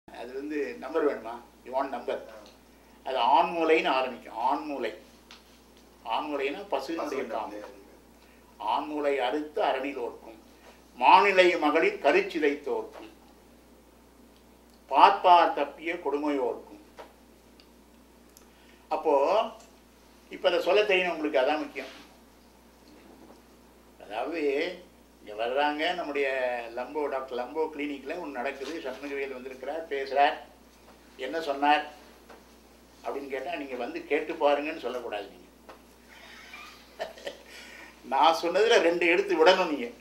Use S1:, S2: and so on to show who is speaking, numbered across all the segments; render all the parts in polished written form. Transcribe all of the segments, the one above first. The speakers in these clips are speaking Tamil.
S1: அது வந்து நம்பர் வேணுமா? You want number? அது ஆண்மூலைன்னு ஆரம்பிக்கும். ஆண்மூலை, ஆண்மூலைன்னா பசுவினுடைய காம்பு. ஆண்மூலை அறுத்து அரணில் ஓர்க்கும், மாநிலை மகளிர் கருச்சிதை தோற்கும், பார்ப்பார் தப்பிய கொடுமையோர்க்கும். அப்போ இப்போ அதை சொல்ல தெரியும் உங்களுக்கு, அதான் முக்கியம். அதாவது இங்கே வர்றாங்க, நம்முடைய லம்போ டாக்டர் லம்போ கிளினிக்கில் ஒன்று நடக்குது, சண்முகவேல் வந்திருக்கிறார், பேசுகிறார், என்ன சொன்னார் அப்படின்னு கேட்டால் நீங்கள் வந்து கேட்டு பாருங்கன்னு சொல்லக்கூடாது. நீங்கள் நான் சொன்னதில் 2 எடுத்து விடணும். நீங்கள்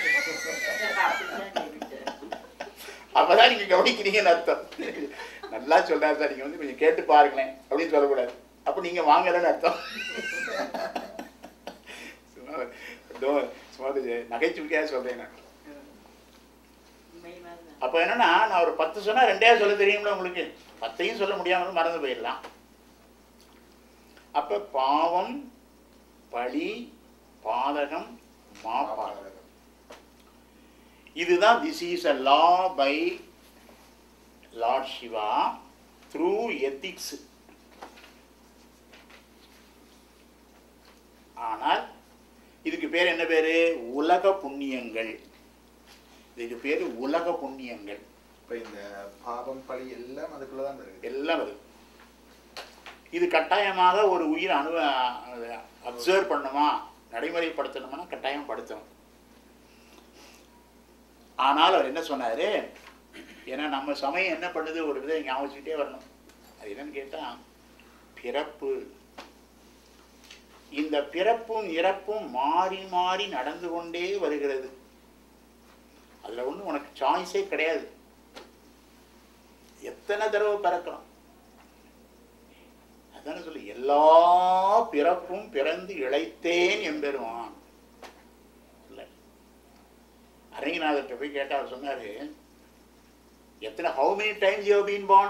S1: அப்போதான் நீங்கள் கவனிக்கிறீங்கன்னு அர்த்தம். நல்லா சொல்கிறார் சார், நீங்கள் வந்து கொஞ்சம் கேட்டு பாருங்களேன் அப்படின்னு சொல்லக்கூடாது. அப்போ நீங்கள் வாங்கலன்னு அர்த்தம். சும்மா நகைச்சுவைக்காக சொல்கிறேன் நான். அப்போ என்னன்னா, நான் ஒரு 10 சொன்னால் 2 சொல்ல தெரியும்ல உங்களுக்கு. 10 சொல்ல முடியாமல் மறந்து போயிடலாம். அப்போ பாவம், பழி, பாதகம், மாபாதகம், இதுதான் this is a law by Lord Shiva through ethics. ஆனால் இதுக்கு பேர் என்ன பேரு? உலக புண்ணியங்கள். இதுக்கு பேரு உலக புண்ணியங்கள்.
S2: இப்போ இந்த பாவம் பழி எல்லாம் அதுக்குள்ள தான் இருக்கு.
S1: எல்லாம் அது. இது கட்டாயமாக ஒரு உயிர் அப்சர்வ் பண்ணுமா, நடைமுறைப்படுத்தணும்னா கட்டாயம் படுத்தணும். ஆனால் அவர் என்ன சொன்னாரு, ஏன்னா நம்ம சமயம் என்ன பண்ணுது, ஒரு விதை ஞாபகிட்டே வரணும். அது என்னன்னு கேட்டா, பிறப்பு, இந்த பிறப்பும் இறப்பும் மாறி மாறி நடந்து கொண்டே வருகிறது. அதுல ஒன்றும் உனக்கு சாய்ஸே கிடையாது. எத்தனை தடவை பிறக்கிறோம்? அதான சொல்லு, எல்லா பிறப்பும் பிறந்து இழைத்தேன் என்பெருமான். இல்லை, அரங்கநாதர்கிட்ட போய் கேட்டா அவர் சொன்னாரு, எத்தனை how many times you have been born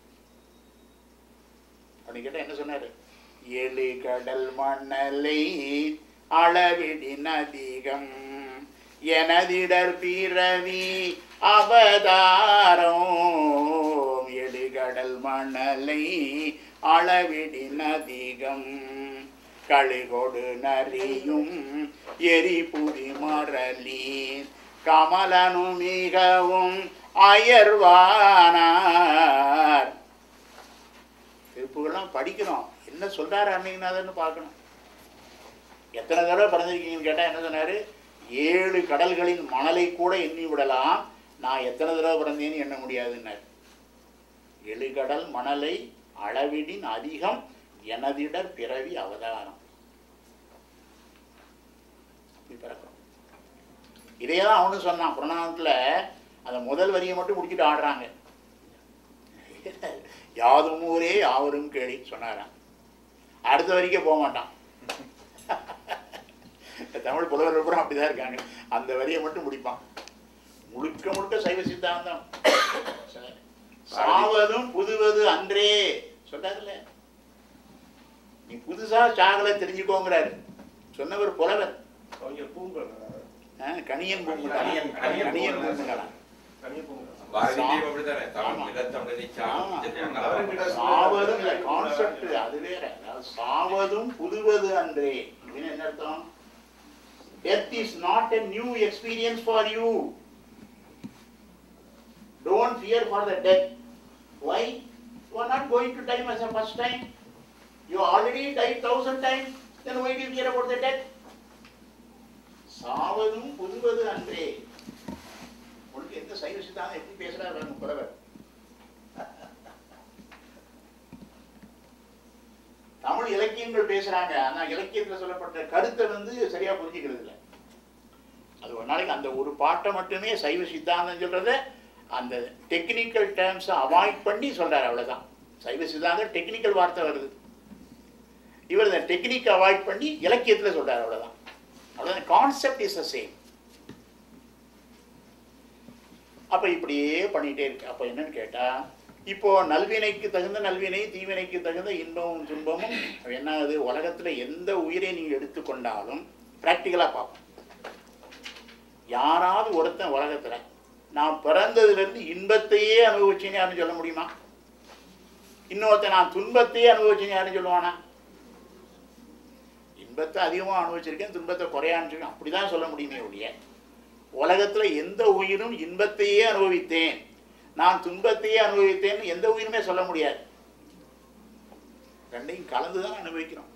S1: அப்படின்னு கேட்டா என்ன சொன்னாரு? 7 கடல் மணலை அளவிடின் அதிகம் எனதிடர் பிறவி அவதாரம். 7 கடல் மணலை அளவிடின் அதிகம் களிகொடு நரியும் எரிபுதி மரளி கமலனும் மிகவும் அயர்வானார். திருப்புகள்லாம் படிக்கிறோம், என்ன சொல்றாரு அன்னைக்குனாதன்னு பார்க்கணும். எத்தனை தடவை பிறந்திருக்கீங்கன்னு கேட்டால் என்ன சொன்னாரு? 7 கடல்களின் மணலை கூட எண்ணி விடலாம், நான் எத்தனை தடவை பிறந்தேன்னு எண்ண முடியாதுன்னாரு. 7 கடல் மணலை அளவிடின் அதிகம் எனதிடர் பிறவி அவதாரம். பிறக்கிறோம். இதையெல்லாம் அவனு சொன்னான் புறநானூற்றில். அந்த முதல் வரியை மட்டும் முடிச்சுட்டு ஆடுறாங்க. யாதும் ஊரே யாவரும் கேள்வி சொன்னாராம். அடுத்த வரைக்கும் போக மாட்டான். தமிழ் புலவர்கள் கூட அப்படிதான் இருக்காங்க. அந்த வரியை மட்டும் முடிப்பான். முழுக்க முழுக்க சைவ சித்தாந்தம். சாவதும் புதுவது அன்றே சொன்னார்ல. நீ புதுசா சாகலை தெரிஞ்சுக்கோங்கிறாரு. சொன்னவர் புலவர். கணியன் பூங்குழான். கணியன் பூங்குழான். சாவதும் கான்செப்ட் அது வேற. சாவதும் புதுவது அன்றே என்ன அர்த்தம்? Death is not a new experience for you. Don't fear for the death. Why? You are not going to die as a first time. You already died 1000 times. Then why do you fear about the death? சாவதும் புதுவது அன்றே. உங்களுக்கு எந்த சைவ சித்தாந்தம் எப்படி பேசுறாரு புலவர்? தமிழ் இலக்கியங்கள் பேசுறாங்க, ஆனா இலக்கியத்தில் சொல்லப்பட்ட கருத்தை வந்து சரியா புரிஞ்சுக்கிறது இல்லை. அது ஒரு நாளைக்கு அந்த ஒரு பாட்டை மட்டுமே சைவ சித்தாந்தம் சொல்றத அந்த டெக்னிக்கல் டேர்ம்ஸை அவாய்ட் பண்ணி சொல்றாரு, அவ்வளவுதான். சைவ சித்தாந்தம் டெக்னிக்கல் வார்த்தை வருது, இவர் இந்த டெக்னிக் அவாய்ட் பண்ணி இலக்கியத்தில் சொல்றாரு, அவ்வளவுதான். அவ்வளவுதான். Concept is the same. அப்ப இப்படியே பண்ணிட்டே இருக்கு. அப்ப என்னன்னு கேட்டா, இப்போ நல்வினைக்கு தகுந்த நல்வினை, தீவினைக்கு தகுந்த இன்பமும் துன்பமும் என்ன ஆகுது? உலகத்துல எந்த உயிரை நீங்க எடுத்துக்கொண்டாலும் பிராக்டிக்கலா பார்ப்போம். யாராவது ஒருத்தன் உலகத்துல நான் பிறந்ததுலேருந்து இன்பத்தையே அனுபவிச்சேன்னு யாரும் சொல்ல முடியுமா? இன்னொருத்த நான் துன்பத்தையே அனுபவிச்சேன்னு யாரும் சொல்லுவானா? இன்பத்தை அதிகமாக அனுபவிச்சிருக்கேன், துன்பத்தை குறைய அனுபவிச்சிருக்கேன், அப்படி தான் சொல்ல முடியுமே ஒழிய உலகத்தில் எந்த உயிரும் இன்பத்தையே அனுபவித்தேன், நான் துன்பத்தையே அனுபவித்தேன்னு எந்த உயிருமே சொல்ல முடியாது. ரெண்டையும் கலந்து தான் அனுபவிக்கிறோம்.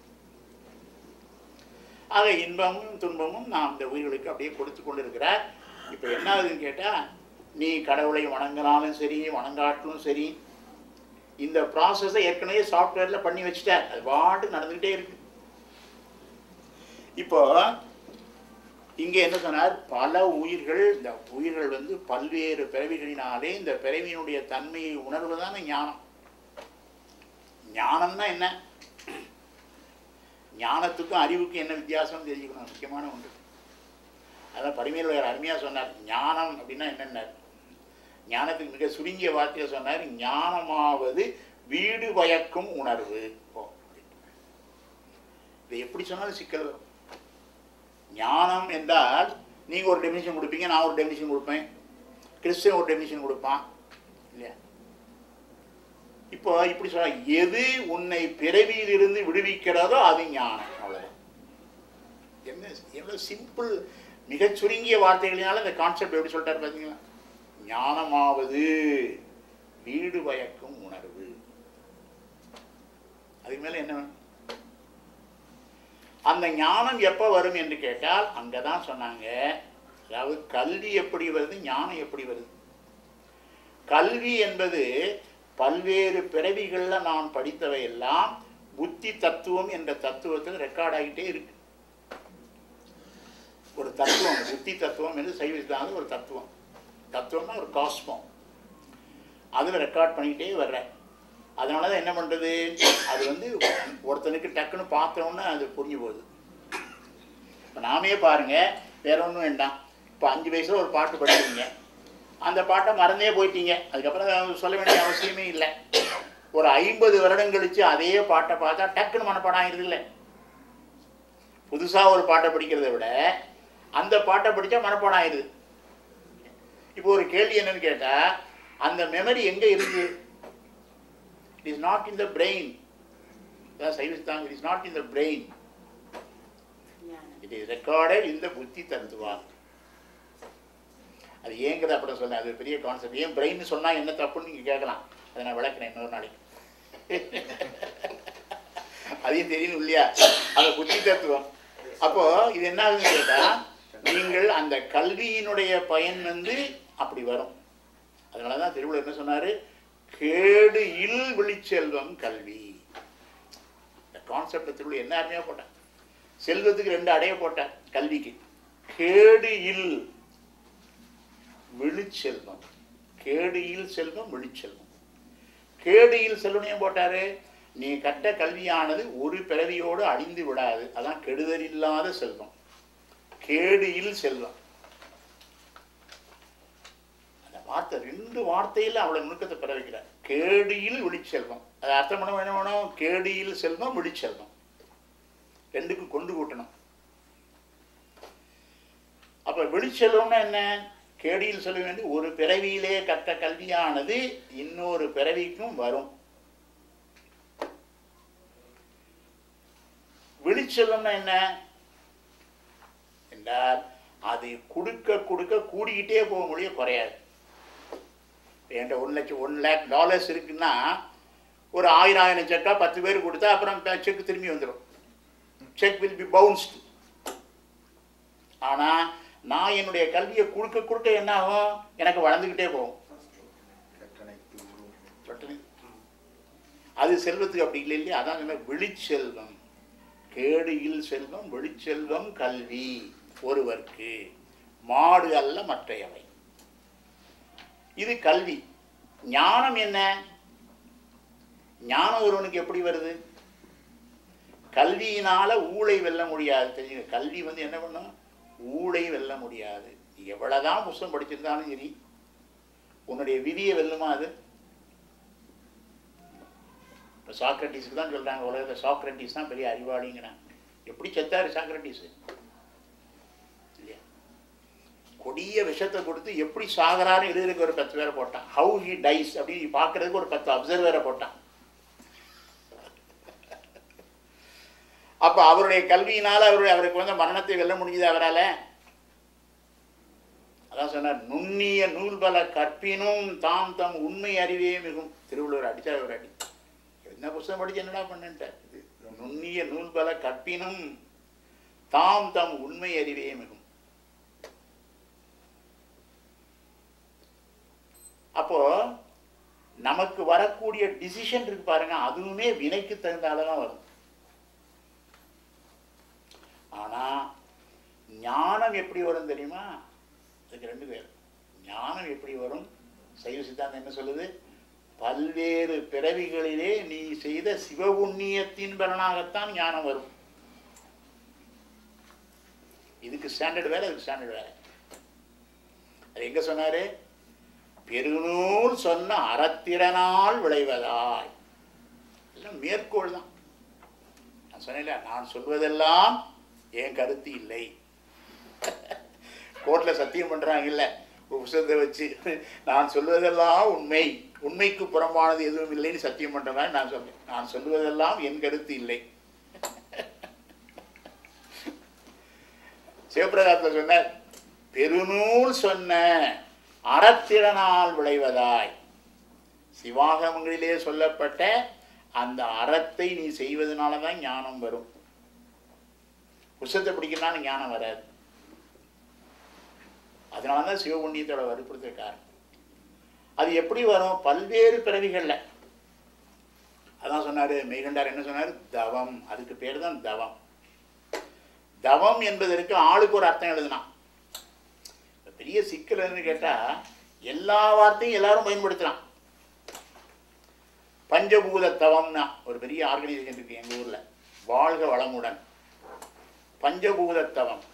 S1: ஆக இன்பமும் துன்பமும் நாம் இந்த உயிர்களுக்கு அப்படியே கொடுத்து கொண்டு இருக்கிறார். இப்போ என்ன ஆகுதுன்னு கேட்டால், நீ கடவுளை வணங்கினாலும் சரி வணங்காட்டிலும் சரி, இந்த ப்ராசஸை ஏற்கனவே சாஃப்ட்வேரில் பண்ணி வச்சுட்டார், அது பாட்டு நடந்துக்கிட்டே இருக்கு. இப்போ இங்கே என்ன சொன்னார், பல உயிர்கள், இந்த உயிர்கள் வந்து பல்வேறு பிறவிகளினாலே இந்த பிறவியினுடைய தன்மையை உணர்வதான ஞானம். ஞானம்னா என்ன? ஞானத்துக்கும் அறிவுக்கும் என்ன வித்தியாசம் தெரிஞ்சுக்கணும், முக்கியமான ஒன்று. அதான் பரிமையில் அருமையாக சொன்னார். ஞானம் அப்படின்னா என்னென்ன, ஞானத்துக்கு மிக சுருங்கிய வார்த்தையை சொன்னார், ஞானமாவது வீடு பயக்கும் உணர்வு. இதை எப்படி சொன்னாலும் சிக்கல் வரும். ஞானம் என்றால் நீங்கள் ஒரு டெஃபினிஷன் கொடுப்பீங்க, நான் ஒரு டெஃபினிஷன் கொடுப்பேன், கிறிஸ்டியன் ஒரு டெஃபினிஷன் கொடுப்பான் இல்லையா? இப்போ இப்படி சொல்ல, எது உன்னை பிறவியிலிருந்து விடுவிக்கிறதோ அது ஞானம். அவ்வளோதான். என்ன எவ்வளோ சிம்பிள், மிகச் சுருங்கிய வார்த்தைகளினால இந்த கான்செப்ட் எப்படி சொல்லிட்டாரு பார்த்தீங்களா? ஞானமாவது வீடு பயக்கும் உணர்வு. அதுக்கு மேலே என்ன வேணும்? அந்த ஞானம் எப்போ வரும் என்று கேட்டால், அங்கே தான் சொன்னாங்க, அதாவது கல்வி எப்படி வருது, ஞானம் எப்படி வருது. கல்வி என்பது பல்வேறு பிறவிகளில் நான் படித்தவை எல்லாம் புத்தி தத்துவம் என்ற தத்துவத்தில் ரெக்கார்ட் ஆகிட்டே இருக்கு. ஒரு தத்துவம், புத்தி தத்துவம் என்று சைவசித்தாந்த ஒரு தத்துவம், தத்துவம்னா ஒரு காஸ்மம், அதில் ரெக்கார்ட் பண்ணிக்கிட்டே வர்றேன். அதனால தான் என்ன பண்ணுறது, அது வந்து ஒருத்தனுக்கு டக்குன்னு பார்த்தோன்னே அது புரிஞ்சு போகுது. இப்போ நாமே பாருங்கள், வேற ஒன்றும் வேண்டாம். இப்போ 5 வயசில் ஒரு பாட்டு படிக்கிறீங்க, அந்த பாட்டை மறந்தே போயிட்டீங்க, அதுக்கப்புறம் சொல்ல வேண்டிய அவசியமே இல்லை. ஒரு 50 வருடம் கழித்து அதே பாட்டை பார்த்தா டக்குன்னு மனப்பாடம் ஆகிடுது இல்லை? புதுசாக ஒரு பாட்டை படிக்கிறத விட அந்த பாட்டை படித்தா மனப்பாடம் ஆகிடுது. இப்போ ஒரு கேள்வி என்னன்னு கேட்டால், அந்த மெமரி எங்கே இருக்குது? It is not in the brain. That's Saivisthanga. It is not in the brain. It is recorded in the buddhi tattva. அது ஏங்கிறது அப்புறம் சொன்னேன், அது பெரிய கான்செப்ட். ஏன் பிரெயின் சொன்னால் என்ன தப்புன்னு நீங்கள் கேட்கலாம், அதை நான் விளக்குறேன் இன்னொரு நாளைக்கு. அதையும் தெரியணும் இல்லையா, அந்த புத்தி தத்துவம். அப்போது இது என்ன ஆகுதுன்னு கேட்டால், நீங்கள் அந்த கல்வியினுடைய பயன் வந்து அப்படி வரும். அதனால தான் திருவள்ளுவர் என்ன சொன்னார், கேடு இல் விழிச்செல்வம் கல்வி. இந்த கான்செப்ட் திருவள்ளுவர் என்ன அருமையாக போட்டேன். செல்வத்துக்கு 2 அடைய போட்டேன், கல்விக்கு. கேடு இல் விழிச்செல்வம், கேடு இல் செல்வம் விழிச்செல்வம். கேடு இல் செல்வனையும் போட்டாரு, நீ கற்ற கல்வியானது ஒரு பிறவியோடு அழிந்து விடாது, அதான் கெடுதல் இல்லாத செல்வம், கேடு இல் செல்வம். வார்த்தை 2 வார்த்தையில் அவ்வளோ நுணுக்கத்தை பெற வைக்கிறார். கேடியில் விழிச்செல்வம், அது அர்த்தம் பண்ண என்ன வேணும், கேடியில் செல்வம் விழிச்செல்வம், 2க்கும் கொண்டு கூட்டணும். அப்போ விழிச்செல்வம்னா என்ன, கேடியில் செல்வம் வந்து ஒரு பிறவியிலே கற்ற கல்வியானது இன்னொரு பிறவிக்கும் வரும். விழிச்செல்வம்னா என்ன என்றால், அது கொடுக்க கொடுக்க கூடிக்கிட்டே போக முடியும், குறையாது. என்கிட்ட $1 lakh இருக்குன்னா ஒரு 1000 செக்கா 10 பேர் கொடுத்தா அப்புறம் செக் திரும்பி வந்துடும், செக் வில் பி பவுன்ஸ்டு. ஆனால் நான் என்னுடைய கல்வியை கொடுக்க கொடுக்க என்ன ஆகும், எனக்கு வளர்ந்துக்கிட்டே போகும். அது செல்வத்துக்கு அப்படி இல்லை இல்லையா? அதான் சொன்ன விழிச்செல்வம், கேடியில் செல்வம் விழிச்செல்வம் கல்வி ஒருவர்க்கு, மாடு அல்ல மற்றையவை. இது கல்வி. ஞானம் என்ன, ஞானம் ஒருவனுக்கு எப்படி வருது, கல்வியினால ஊழை வெல்ல முடியாது. தெரியுங்க, கல்வி வந்து என்ன பண்ணும், ஊழை வெல்ல முடியாது. நீ எவ்வளவுதான் புத்தகம் படிச்சிருந்தாலும் சரி, உன்னுடைய விதியை வெல்லுமா அது? இப்போ சாக்ரட்டிஸ்க்கு தான் சொல்றாங்க, உலகத்தில் சாக்ரட்டிஸ் தான் பெரிய அறிவாளிங்கிறாங்க. எப்படி செத்தாரு சாக்ரட்டிஸ் இல்லையா? கொடிய விஷத்தை கொடுத்து எப்படி சாகரான்னு எழுதுறதுக்கு ஒரு 10 பேரை போட்டான். ஹவு ஹி டைஸ் அப்படின்னு பார்க்கறதுக்கு ஒரு 10 அப்சர்வரை போட்டான். அப்ப அவருடைய கல்வியினால அவருக்கு வந்து மரணத்தை வெல்ல முடிஞ்சது அவரால். அதான் சொன்னார், நுண்ணிய நூல்பல கற்பினும் தாம் தம் உண்மை அறிவே மிகும். திருவள்ளுவர் அடித்தார் ஒரு அடி. என்ன புத்தகம் படிச்சு என்னடா பண்ணிட்டார். நுண்ணிய நூல்பல கற்பினும் தாம் தம் உண்மை அறிவே மிகும். அப்போ நமக்கு வரக்கூடிய டிசிஷன் இருக்கு பாருங்க, அதுவுமே வினைக்கு தகுந்தாலதான் வரும். ஆனா ஞானம் எப்படி வரும் தெரியுமா? அதுக்கு 2 பேர். ஞானம் எப்படி வரும்? சைவ சித்தாந்தம் என்ன சொல்லுது? பல்வேறு பிறவிகளிலே நீ செய்த சிவபுண்ணியத்தின் பலனாகத்தான் ஞானம் வரும். இதுக்கு ஸ்டாண்டர்ட் வேற, அதுக்கு ஸ்டாண்டர்ட் வேற. அது எங்க சொன்னாரு? பெருநூல் சொன்ன அறத்திறனால் விளைவதாய். எல்லாம் மேற்கோள் தான். நான் சொன்னேன்ல, நான் சொல்வதெல்லாம் என் கருத்து இல்லை. கோர்ட்ல சத்தியம் பண்றாங்க இல்ல, புத்தகத்தை வச்சு நான் சொல்வதெல்லாம் உண்மை, உண்மைக்கு புறம்பானது எதுவும் இல்லைன்னு சத்தியம் பண்றேன். நான் சொல்றேன், நான் சொல்வதெல்லாம் என் கருத்து இல்லை. சிவபிரகாசத்துல சொன்ன பெருநூல் சொன்ன அறத்திறனால் விளைவதாய். சிவாகமங்களிலே சொல்லப்பட்ட அந்த அறத்தை நீ செய்வதனாலதான் ஞானம் வரும். புத்தகத்தை பிடிக்கணும்னா ஞானம் வராது. அதனாலதான் சிவபுண்ணியத்தோட வற்புறுத்தல் காரணம். அது எப்படி வரும்? பல்வேறு பிறவிகள்ல. அதான் சொன்னாரு மெய்கண்டார். என்ன சொன்னாரு? தவம். அதுக்கு பேர் தான் தவம். தவம் என்பதற்கு ஆளுக்கு ஒரு அர்த்தம் எழுதினான். பெரிய சிக்கல் கேட்டா எல்லா வார்த்தையும் எல்லாரும் பயன்படுத்தலாம். பஞ்சபூத தவம்னா ஒரு பெரிய ஆர்கனைசேஷன் இருக்கு எங்க ஊர்ல, வாழ்க வளமுடன். பஞ்சபூத தவம்.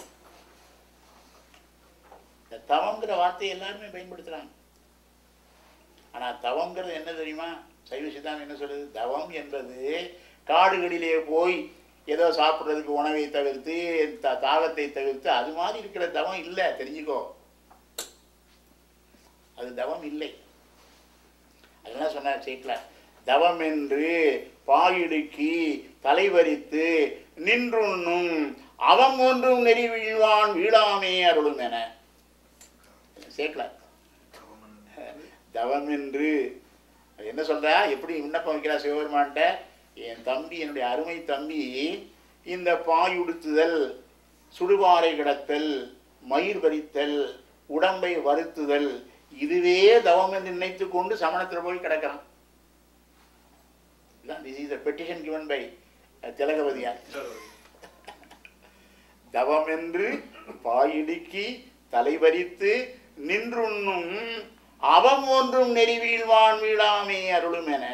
S1: இந்த தவங்கிற வார்த்தையை எல்லாருமே பயன்படுத்துறாங்க. ஆனா தவங்கிறது என்ன தெரியுமா? சைவ சித்தாந்தம் என்ன சொல்லுது? தவம் என்பது காடுகளிலே போய் ஏதோ சாப்பிட்றதுக்கு உணவை தவிர்த்து தாகத்தை தவிர்த்து அது மாதிரி இருக்கிற தவம் இல்லை, தெரிஞ்சுக்கோ. அது தவம் இல்லை. அதெல்லாம் சொன்னார் சேக்கில. தவம் என்று பாயிடுக்கி தலைவரித்து நின்றுண்ணும் அவம் ஒன்றும் நெறி வீழ்வான் வீழாமே அருளும் என சேக்கில. தவம் என்று என்ன சொல்ற? எப்படி விண்ணப்பம் வைக்கிறா சிவபெருமான்ட்ட? என் தம்பி, என்னுடைய அருமை தம்பி, இந்த பாயுடுத்துதல், சுடுபாறை கிடத்தல், மயிர் பறித்தல், உடம்பை வருத்துதல், இதுவே தவம் என்று நினைத்து கொண்டு சமணத்தில் போய் கிடக்கிறான். This is a petition given by Thilagavathiyar. தவம் என்று பாயிடுக்கி தலைவரித்து நின்றுண்ணும் அவம் ஒன்றும் நெறி வீழ்வான் வீழாமே அருளும் என.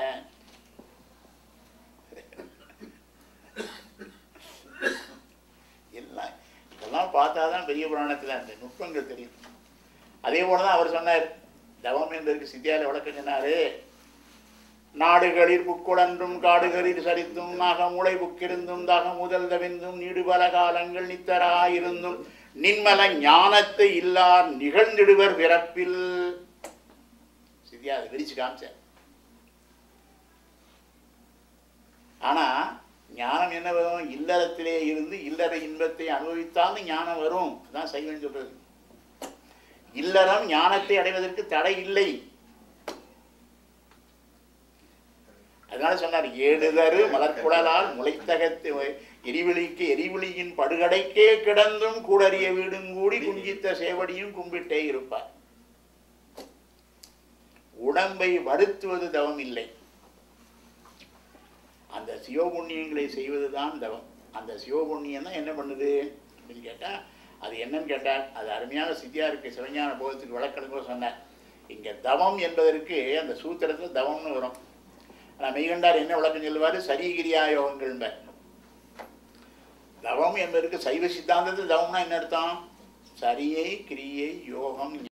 S1: இதெல்லாம் பார்த்தாதான் பெரிய புராணத்தில் அந்த நுட்பங்கள் தெரியும். அதே போலதான் அவர் சொன்னார், தவம் என்பதற்கு சித்தியால விளக்கம் சொன்னாரு. நாடுகளில் புக்குழன்றும் காடுகளில் சரித்தும் நாகமுளை புக்கிருந்தும் தகமுதல் தவிர்ந்தும் நீடுபல காலங்கள் நித்தராயிருந்தும் நின்மல ஞானத்தை இல்லார் நிகழ்ந்திடுவர் பிறப்பில். சித்தியா அதை விரிச்சு காமிச்சார். ஆனா ஞானம் என்ன வரும்? இல்லறத்திலே இருந்து இல்லற இன்பத்தை அனுபவித்தாலும் ஞானம் வரும். அதான் சைவன் சொல்றது. இல்லறம் ஞானத்தை அடைவதற்கு தடை இல்லை. அதனால சொன்னார், ஏடுதரு மலர்குழலால் முளைத்தகத்து எரிவிழிக்கு எரிவிழியின் படுகடைக்கே கிடந்தும் கூடறிய வீடும் கூடி குஞ்சித்த சேவடியும் கும்பிட்டே இருப்பார். உடம்பை வருத்துவது தவம் இல்லை. அந்த சிவபுண்ணியங்களை செய்வதுதான் தவம். அந்த சிவபுண்ணியம் தான் என்ன பண்ணுது அப்படின்னு கேட்டா, அது என்னன்னு கேட்டா, அது அருமையான சித்தியாருக்கு சிவஞான போதத்துக்கு விளக்கணுங்க சொன்னார். இங்க தவம் என்பதற்கு அந்த சூத்திரத்துல தவம்னு வரும். ஆனால் மெய்கண்டார் என்ன விளக்கம் சொல்லுவார்? சரீகிரியா யோகங்கள். தவம் என்பதற்கு சைவ சித்தாந்தத்தில் தவம்னா என்ன அர்த்தம்? சரியை கிரியை யோகம்